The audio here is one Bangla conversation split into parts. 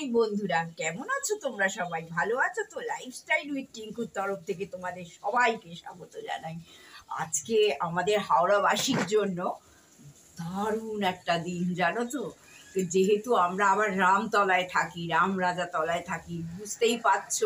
বন্ধুরা, কেমন আছো তোমরা? সবাই ভালো আছো তো? লাইফস্টাইল উইথ টিঙ্কুর তরফ থেকে তোমাদের সবাইকে স্বাগত জানাই। আজকে আমাদের হাওড়াবাসীর জন্য দারুণ একটা দিন, জানো তো। যেহেতু আমরা আবার রামতলায় থাকি, রামরাজা তলায় থাকি, বুঝতেই পারছো,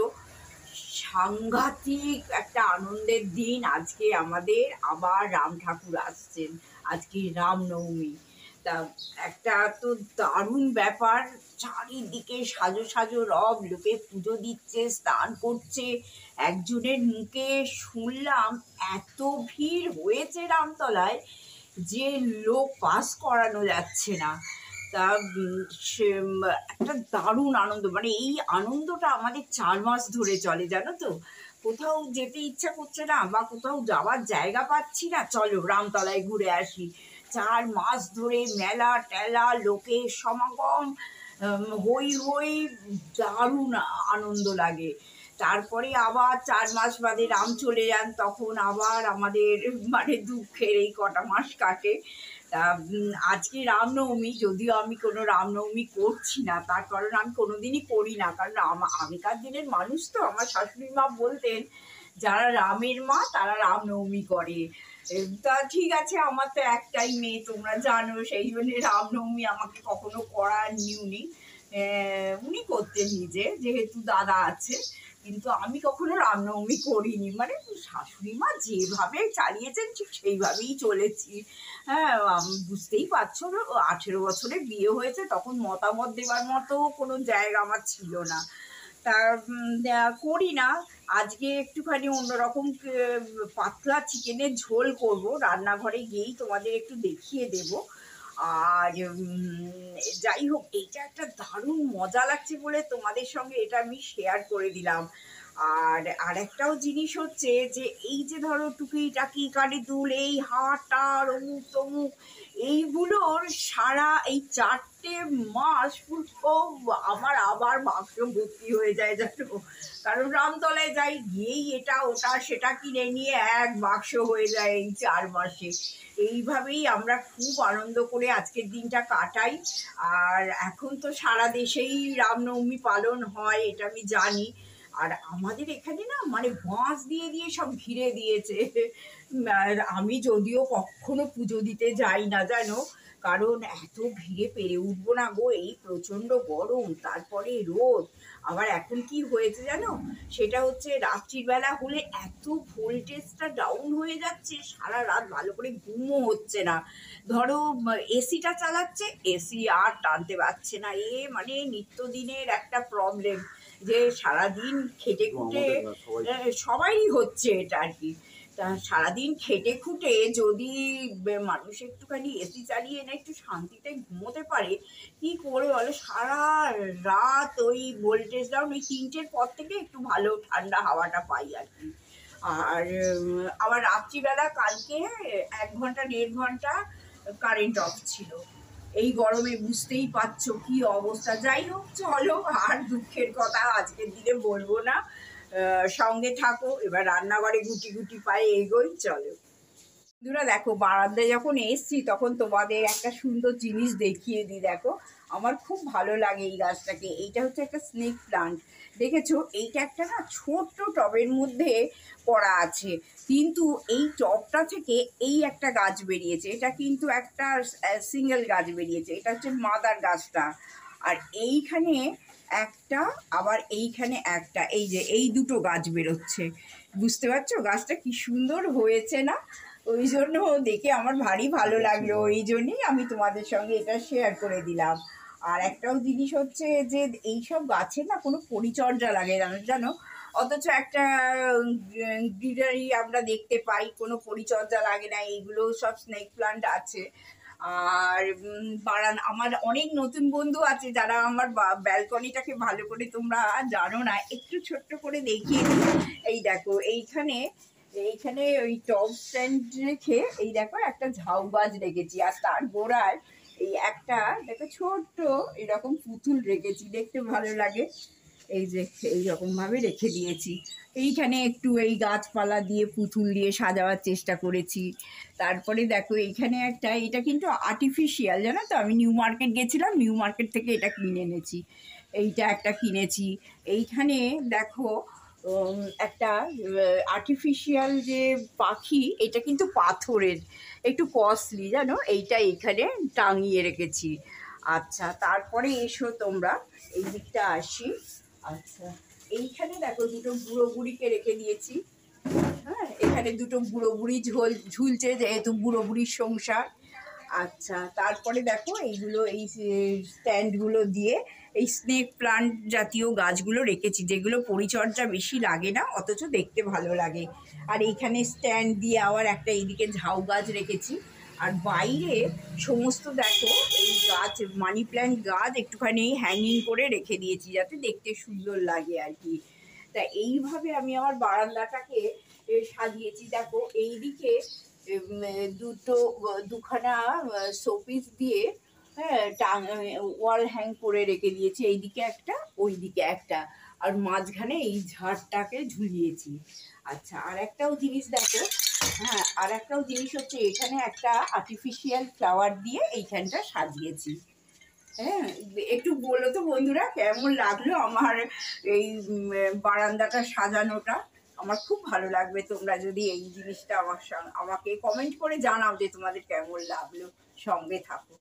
সাংঘাতিক একটা আনন্দের দিন আজকে আমাদের। আবার রাম ঠাকুর আসছেন, আজকে রামনবমী। তা একটা তো দারুণ ব্যাপার, চারিদিকে সাজো সাজো রব, লোকে পুজো দিচ্ছে, স্নান করছে। একজনের মুখে শুনলাম এত ভিড় হয়েছে রামতলায় যে লোক পাস করানো যাচ্ছে না। তা সে একটা দারুণ আনন্দ, মানে এই আনন্দটা আমাদের 4 মাস ধরে চলে, জানো তো। কোথাও যেতে ইচ্ছা করছে না বা কোথাও যাওয়ার জায়গা পাচ্ছি না, চলো রামতলায় ঘুরে আসি। 4 মাস ধরে মেলা টেলা, লোকের সমাগম, হই হই, দারুণ আনন্দ লাগে। তারপরে আবার 4 মাস বাদে রাম চলে যান, তখন আবার আমাদের মানে দুঃখের এই কটা মাস কাটে। তা আজকে রামনবমী, যদিও আমি কোনো রামনবমী করছি না, তার কারণ আমি কোনোদিনই করি না, কারণ আগেকার দিনের মানুষ তো, আমার শাশুড়ি মা বলতেন যারা রামের মা তারা রামনবমী করে। তা ঠিক আছে, আমার তো একটাই মেয়ে তোমরা জানো, সেই জন্য রামনবমী আমাকে কখনো করার নিউনি। উনি করতেন নিজে, যেহেতু দাদা আছে, কিন্তু আমি কখনো রামনবমী করিনি। মানে শাশুড়ি মা যেভাবে চালিয়েছেন ঠিক সেইভাবেই চলেছি। হ্যাঁ, বুঝতেই পারছো, 18 বছরে বিয়ে হয়েছে, তখন মতামত দেওয়ার মতো কোনো জায়গা আমার ছিল না। তা করি না। আজকে একটুখানি অন্যরকম পাতলা চিকেনের ঝোল করব, রান্নাঘরে গিয়েই তোমাদের একটু দেখিয়ে দেব। আর যাই হোক, এইটা একটা দারুণ মজা লাগছে বলে তোমাদের সঙ্গে এটা আমি শেয়ার করে দিলাম। আর একটাও জিনিস হচ্ছে যে এই যে ধরো টুকিটাকি কানে দুল, এই হাটা অমুক তমুক, এইগুলোর সারা এই 4টে মাস পুরো আমার আবার বাক্স ভর্তি হয়ে যায়, জানো। কারণ রামতলায় যাই, গিয়েই এটা ওটা সেটা কিনে নিয়ে এক বাক্স হয়ে যায় এই 4 মাসে। এইভাবেই আমরা খুব আনন্দ করে আজকের দিনটা কাটাই। আর এখন তো সারা দেশেই রামনবমী পালন হয়, এটা আমি জানি। আর আমাদের এখানে না, মানে বাঁশ দিয়ে দিয়ে সব ঘিরে দিয়েছে। আর আমি যদিও কখনো পুজো দিতে যাই না, জানো, কারণ এত ভিড়ে পেরে উঠবো না গো, এই প্রচণ্ড গরম, তারপরে রোদ। আবার এখন কি হয়েছে জানো, সেটা হচ্ছে রাত্রির বেলা হলে এত ভোল্টেজটা ডাউন হয়ে যাচ্ছে, সারা রাত ভালো করে ঘুমও হচ্ছে না। ধরো এসিটা চালাচ্ছে, এসি আর টানতে পারছে না। মানে নিত্যদিনের একটা প্রবলেম, যে সারাদিন খেটে খুটে সবাই হচ্ছে এটা আর কি। তা সারাদিন খেটে খুটে যদি মানুষ একটুখানি এসি চালিয়ে না একটু শান্তিতে ঘুমোতে পারে, কি করে বলো, সারা রাত ওই ভোল্টেজ ডাউন, ওই 3টের পর থেকে একটু ভালো ঠান্ডা হাওয়াটা পাই আর কি। আর আবার রাত্রিবেলা কালকে 1 ঘন্টা 1.5 ঘন্টা কারেন্ট অফ ছিল। এই গরমে বুঝতেই পারছো কি অবস্থা। যাই হোক, চলো আর দুঃখের কথা আজকের দিনে বলবো না, সঙ্গে থাকো। এবার রান্নাঘরে গুটি গুটি পায়ে এগোই, চলো। বন্ধুরা দেখো, বারান্দায় যখন এসছি তখন তোমাদের একটা সুন্দর জিনিস দেখিয়ে দিই। দেখো, আমার খুব ভালো লাগে এই গাছটাকে। এইটা হচ্ছে একটা স্নেক প্লান্ট, দেখেছো? এইটা একটা না ছোট্ট টবের মধ্যে করা আছে, কিন্তু এই টবটা থেকে এই একটা গাছ বেরিয়েছে। এটা কিন্তু একটা সিঙ্গেল গাছ বেরিয়েছে, এটা হচ্ছে মাদার গাছটা। আর এইখানে একটা, আবার এইখানে একটা, এই যে এই দুটো গাছ বেরোচ্ছে, বুঝতে পারছো গাছটা কি সুন্দর হয়েছে না? ওই জন্য দেখে আমার ভারী ভালো লাগলো, এই জন্যই আমি তোমাদের সঙ্গে এটা শেয়ার করে দিলাম। আর একটাও জিনিস হচ্ছে যে এইসব গাছের না কোনো পরিচর্যা লাগে না, জানো, অথচ একটা গ্রিনারি আমরা দেখতে পাই, কোনো পরিচর্যা লাগে না। এইগুলো সব স্নেক প্লান্ট আছে। আর আমার অনেক নতুন বন্ধু আছে যারা আমার ব্যালকনিটাকে ভালো করে তোমরা জানো না, একটু ছোট্ট করে দেখিয়ে দিই। এই দেখো, এইখানে এইখানে ওই টব স্ট্যান্ড রেখে এই দেখো একটা ঝাউ গাছ রেখেছি, আর তার গোড়ায় এই একটা দেখো ছোট্ট এরকম পুতুল রেখেছি, দেখতে ভালো লাগে। এই যে এইরকম ভাবে রেখে দিয়েছি। এইখানে একটু এই গাছপালা দিয়ে পুতুল দিয়ে সাজাবার চেষ্টা করেছি। তারপরে দেখো এইখানে একটা, এটা কিন্তু আর্টিফিশিয়াল, জানো তো, আমি নিউ মার্কেট গেছিলাম, নিউ মার্কেট থেকে এটা কিনে এনেছি। এইটা একটা কিনেছি। এইখানে দেখো একটা আর্টিফিশিয়াল যে পাখি, এটা কিন্তু পাথরের, একটু কস্টলি জানো। এইটা এইখানে টাঙিয়ে রেখেছি। আচ্ছা, তারপরে এসো তোমরা, এই দিকটা আসি। আচ্ছা, এইখানে দেখো দুটো বুড়ো বুড়িকে রেখে দিয়েছি। হ্যাঁ, এখানে দুটো বুড়ো বুড়ি ঝুলছে, যেহেতু বুড়ো বুড়ির সংসার। আচ্ছা, তারপরে দেখো এইগুলো, এই স্ট্যান্ডগুলো দিয়ে এই স্নেক প্লান্ট জাতীয় গাছগুলো রেখেছি, যেগুলো পরিচর্যা বেশি লাগে না, অথচ দেখতে ভালো লাগে। আর এইখানে স্ট্যান্ড দিয়ে আবার একটা এইদিকে ঝাউ গাছ রেখেছি। আর বাইরে সমস্ত দেখো এই গাছ, মানি প্ল্যান্ট গাছ একটুখানি হ্যাঙ্গিং করে রেখে দিয়েছি, যাতে দেখতে সুন্দর লাগে আর কি। তা এইভাবে আমি আমার বারান্দাটাকে সাজিয়েছি। দেখো এইদিকে দুখানা শোপিস দিয়ে, হ্যাঁ, ওয়াল হ্যাং করে রেখে দিয়েছি, এইদিকে একটা ওইদিকে একটা, আর মাঝখানে এই ঝাড়টাকে ঝুলিয়েছি। আচ্ছা, আর একটাও জিনিস দেখো, হ্যাঁ, আর একটাও জিনিস হচ্ছে, এখানে একটা আর্টিফিশিয়াল ফ্লাওয়ার দিয়ে এইখানটা সাজিয়েছি। হ্যাঁ, একটু বলো তো বন্ধুরা, কেমন লাগলো আমার এই বারান্দাটা সাজানোটা? আমার খুব ভালো লাগবে তোমরা যদি এই জিনিসটা আমাকে কমেন্ট করে জানাও যে তোমাদের কেমন লাগলো। সঙ্গে থাকো।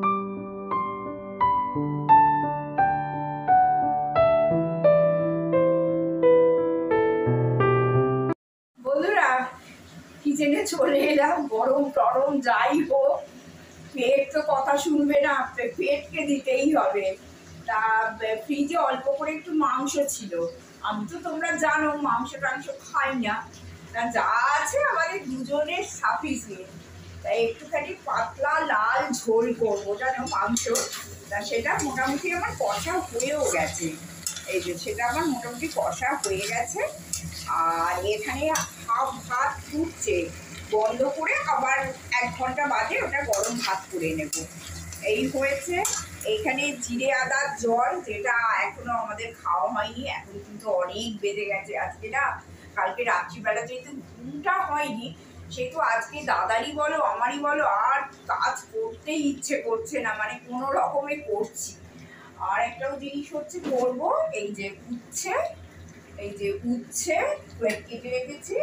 বন্ধুরা, কিচেনে চলে এলাম। গরম টরম যাই হোক, পেট তো কথা শুনবে না, পেটকে দিতেই হবে। তা ফ্রিজে অল্প করে একটু মাংস ছিল। আমি তো তোমরা জানো মাংস টাংস খাই না, তা যা আছে আমাদের দুজনের সাফিসিয়েন্ট। তাই একটুখানি পাতলা লাল ঝোল করবো জানো মাংস। তা সেটা মোটামুটি আমার কষা হয়েও গেছে। এই যে সেটা আমার মোটামুটি কষা হয়ে গেছে। আর এখানে হাফ ভাত ফুটছে, বন্ধ করে আবার 1 ঘন্টা বাদে ওটা গরম ভাত করে নেব। এই হয়েছে। এইখানে জিরে আদার জল, যেটা এখনো আমাদের খাওয়া হয়নি, এখন কিন্তু অনেক বেড়ে গেছে আজকে না। কালকে রাত্রিবেলা যেহেতু ঘুমটা হয়নি, সেহেতু আজকে দাদারই বলো আমারই বলো আর কাজ করতেই ইচ্ছে করছে না, মানে কোনো রকমে করছি। আর একটাও জিনিস হচ্ছে করবো, এই যে উচ্ছে, এই যে উচ্ছে কেটে রেখেছি।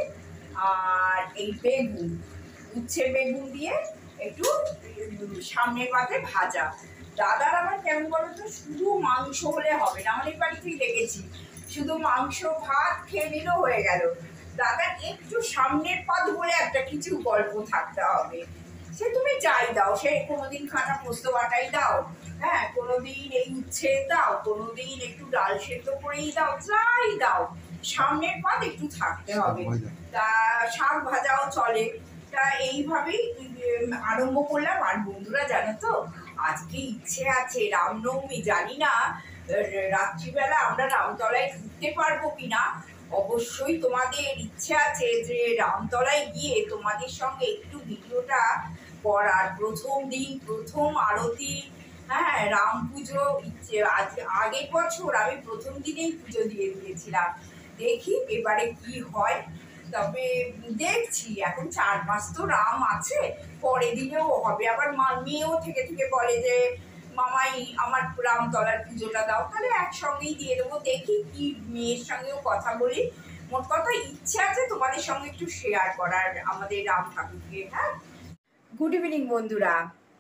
আর এই বেগুন, উচ্ছে বেগুন দিয়ে একটু সামনের পাতে ভাজা। দাদার আমার কেমন বলো তো, শুধু মাংস হলে হবে না, অনেক বাড়িতেই দেখেছি শুধু মাংস ভাত খেয়ে নিলেও হয়ে গেল। দাদার একটু সামনের পাত বলে একটা কিছু গল্প থাকতে হবে। সে তুমি যাই দাও, সে কোনোদিন খানা পোস্ত বাটাই দাও, হ্যাঁ, কোনোদিন এই উচ্ছে দাও, কোনোদিন একটু ডাল সেদ্ধ করেই দাও, যাই দাও, সামনের পাত একটু থাকতে হবে। তা শাক ভাজাও চলে। তা এইভাবেই আরম্ভ করলাম। আর বন্ধুরা জানো তো, আজকে ইচ্ছে আছে রামনবমী, জানি না রাত্রিবেলা আমরা রামতলায় ঢুকতে পারবো কিনা। অবশ্যই তোমাদের ইচ্ছে আছে যে রামতলায় গিয়ে তোমাদের সঙ্গে একটু ভিডিওটা করার। প্রথম দিন, প্রথম আরতি, হ্যাঁ, রাম পুজো, ইচ্ছে আগের বছর আমি প্রথম দিনেই পুজো দিয়ে দিয়েছিলাম। দেখি এবারে কি হয়। তবে দেখছি, এখন 4 মাস তো রাম আছে, পরে দিনেও হবে। আবার মেয়েও থেকে থেকে বলে যে মামাই আমার রামতলার পুজোটা দাও, তাহলে একসঙ্গেই দিয়ে দেবো। দেখি কি, মেয়ের সঙ্গেও কথা বলি। মোট কথা ইচ্ছে আছে তোমাদের সঙ্গে একটু শেয়ার করার আমাদের রাম ঠাকুরকে। হ্যাঁ, গুড ইভিনিং বন্ধুরা।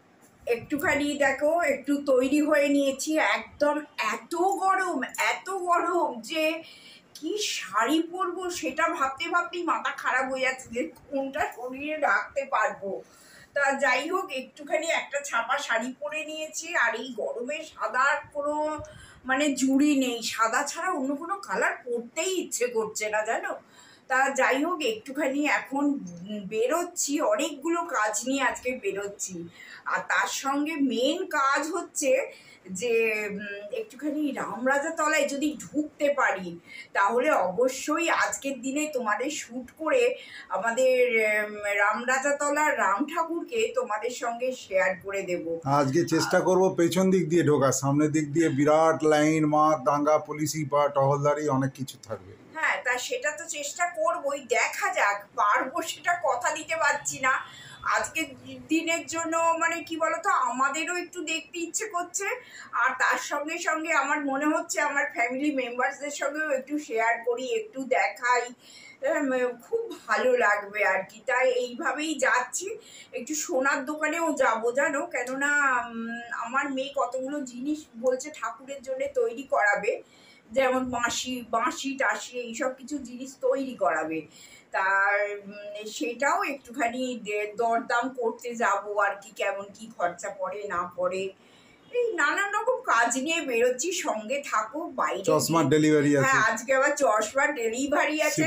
একটুখানি দেখো একটু তৈরি হয়ে নিয়েছি। একদম এত গরম, এত গরম যে কি শাড়ি পরবো সেটা ভাবতে ভাবতেই মাথা খারাপ হয়ে যাচ্ছে যে কোনটা শরীরে রাখতে পারবো। তা যাই হোক, একটুখানি একটা ছাপা শাড়ি পরে নিয়েছি। আর এই গরমে সাদার কোনো মানে জুড়ি নেই, সাদা ছাড়া অন্য কোনো কালার পরতেই ইচ্ছে করছে না জানো। তা যাই হোক, একটুখানি এখন বেরোচ্ছি, অনেকগুলো কাজ নিয়ে আজকে বেরোচ্ছি। আর তার সঙ্গে মেন কাজ হচ্ছে যে একটুখানি রামরাজা তলায় যদি ঢুকতে পারি, তাহলে অবশ্যই আজকের দিনে তোমাদের শ্যুট করে আমাদের রামরাজা তলার রাম ঠাকুরকে তোমাদের সঙ্গে শেয়ার করে দেব। আজকে চেষ্টা করব পেছন দিক দিয়ে ঢোকার, সামনের দিক দিয়ে বিরাট লাইন, মাঠ দাঙ্গা, পুলিশি বা টহলদারি অনেক কিছু থাকবে। হ্যাঁ, তা সেটা তো চেষ্টা করবই, দেখা যাক পারবো, সেটা কথা দিতে পারছি না। আজকের দিনের জন্য মানে কি বলতো, আমাদেরও একটু দেখতে ইচ্ছে করছে, আর তার সঙ্গে সঙ্গে আমার মনে হচ্ছে আমার ফ্যামিলি মেম্বার্সদের সঙ্গেও একটু শেয়ার করি, একটু দেখাই, খুব ভালো লাগবে আর কি। তাই এইভাবেই যাচ্ছি। একটু সোনার দোকানেও যাবো জানো, কেননা আমার মেয়ে কতগুলো জিনিস বলছে ঠাকুরের জন্য তৈরি করাবে, যেমন বাঁশি টাশি এইসব কিছু জিনিস তৈরি করাবে। তার সেটাও একটুখানি দরদাম করতে যাব আর কি, কেমন কি খরচা পড়ে না পড়ে। এই নানান রকম কাজ নিয়ে বেরোচ্ছি, সঙ্গে থাকো। বাইরে চশমার ডেলিভারি আছে। হ্যাঁ, আজকে আবার চশমার ডেলিভারি আছে।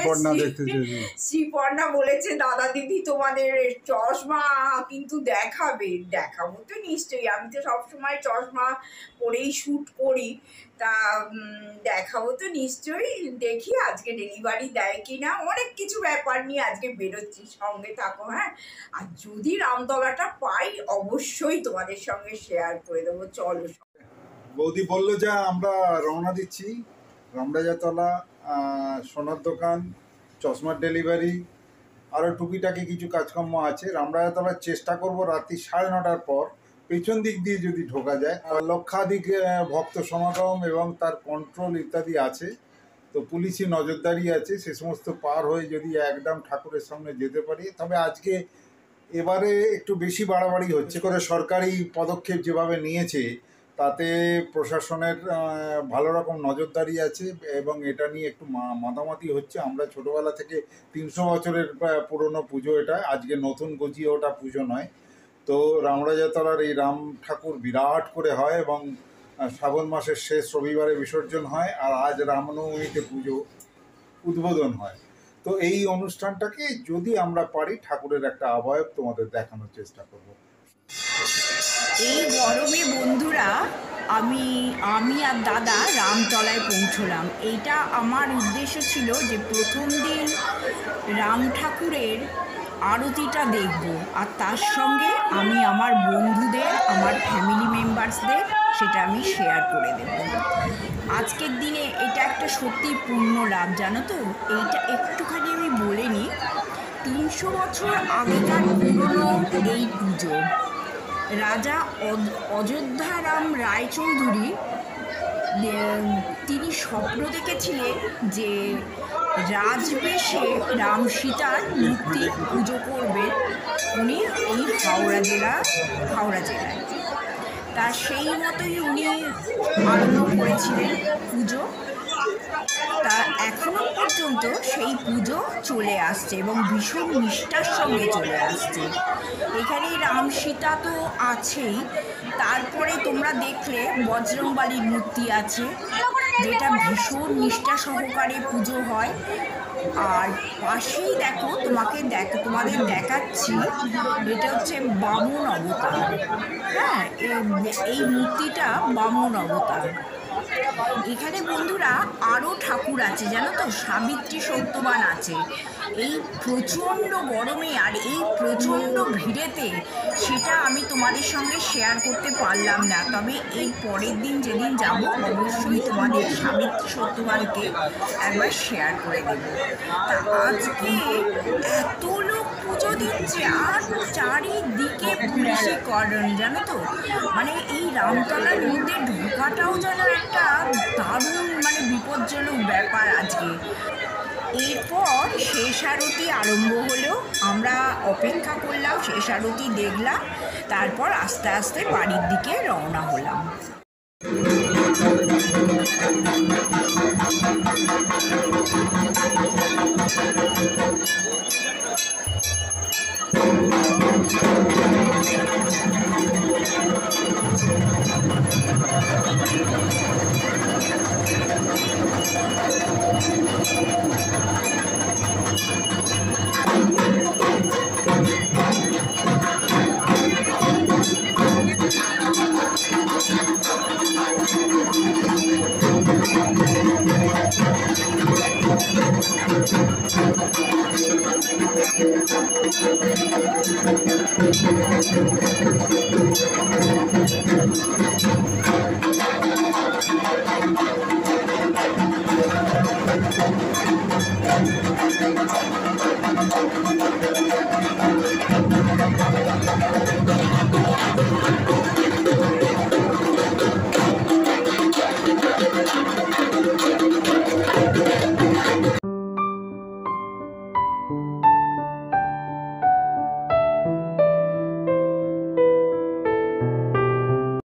শ্রীপর্ণা বলেছে দাদা দিদি তোমাদের চশমা কিন্তু দেখাবো তো নিশ্চয়ই, আমি তো সবসময় চশমা পরেই শ্যুট করি, তা দেখাবো তো নিশ্চয়ই। দেখি আজকে ডেলিভারি দেয় কিনা, অনেক কিছু ব্যাপার নিয়ে আজকে বেরোচ্ছি, সঙ্গে থাকো। হ্যাঁ, আর যদি রামতলাটা পাই অবশ্যই তোমাদের সঙ্গে শেয়ার করে দেবো। চলো। বৌদি বললো যে আমরা রওনা দিচ্ছি, রামরাজাতলা, সোনার দোকান, চশমার ডেলিভারি, আরও টুকিটাকি কিছু কাজকর্ম আছে। রামরাজাতলার চেষ্টা করব রাত্রি 9:30টার পর পেছন দিক দিয়ে যদি ঢোকা যায়। লক্ষাধিক ভক্ত সমাগম এবং তার কন্ট্রোল ইত্যাদি আছে, তো পুলিশি নজরদারি আছে, সে সমস্ত পার হয়ে যদি একদম ঠাকুরের সামনে যেতে পারি। তবে আজকে এবারে একটু বেশি বাড়াবাড়ি হচ্ছে করে, সরকারি পদক্ষেপ যেভাবে নিয়েছে তাতে প্রশাসনের ভালো রকম নজরদারি আছে এবং এটা নিয়ে একটু মাতামাতি হচ্ছে। আমরা ছোটোবেলা থেকে 300 বছরের পুরনো পুজো এটা, আজকে নতুন গজিয়ে ওটা পুজো নয়। তো রামরাজাতলার এই রাম ঠাকুর বিরাট করে হয় এবং শ্রাবণ মাসের শেষ রবিবারে বিসর্জন হয়, আর আজ রামনবমীতে পুজো উদ্বোধন হয়। তো এই অনুষ্ঠানটাকে যদি আমরা পারি ঠাকুরের একটা আবয়ব তোমাদের দেখানোর চেষ্টা করব। এই গরমে বন্ধুরা আমি আর দাদা রামতলায় পৌঁছলাম। এইটা আমার উদ্দেশ্য ছিল যে প্রথম দিন রাম ঠাকুরের আরতিটা দেখব, আর তার সঙ্গে আমি আমার বন্ধুদের, আমার ফ্যামিলি মেম্বার্সদের সেটা আমি শেয়ার করে দেব। আজকের দিনে এটা একটা সত্যি পূর্ণ লাভ, জানো তো। এইটা একটুখানি আমি বলে নিই, 300 বছর আগেকার পুরনো এই পুজো। রাজা অযোধ্যারাম রায়চৌধুরী তিনি স্বপ্ন দেখেছিলেন যে রাজবেশে রাম সীতার মূর্তি পুজো করবেন উনি এই হাওড়া জেলায়। তা সেই মতোই উনি আরম্ভ করেছিলেন পুজো। তা এখনো পর্যন্ত সেই পুজো চলে আসছে এবং ভীষণ নিষ্ঠার সঙ্গে চলে আসছে। এখানে রাম সীতা তো আছেই, তারপরে তোমরা দেখলে বজরংবলীর মূর্তি আছে, যেটা ভীষণ নিষ্ঠা সহকারে পুজো হয়। আর পাশেই দেখো, তোমাদের দেখাচ্ছি, এটা হচ্ছে বামন অবতার। হ্যাঁ, এই মূর্তিটা বামন অবতার। এখানে বন্ধুরা আরও ঠাকুর আছে, জানো তো, সাবিত্রী সত্যবান আছে। এই প্রচণ্ড গরমে আর এই প্রচণ্ড ভিড়েতে সেটা আমি তোমাদের সঙ্গে শেয়ার করতে পারলাম না। তবে এই পরের দিন যেদিন যাব অবশ্যই তোমাদের সাবিত্রী সত্যবানকে একবার শেয়ার করে দেব। তা আজকে এত লোক পুজো দিচ্ছে আর চারিদিকে পুলিশি কর্ডন, জানো তো। মানে এই রামতলার মধ্যে ঢোকাটাও যেন একটা দারুণ বিপজ্জনক ব্যাপার আজকে। এরপর শেষ আরতি আরম্ভ হলো, আমরা অপেক্ষা করলাম, শেষ আরতি দেখলাম, তারপর আস্তে আস্তে বাড়ির দিকে রওনা হলাম।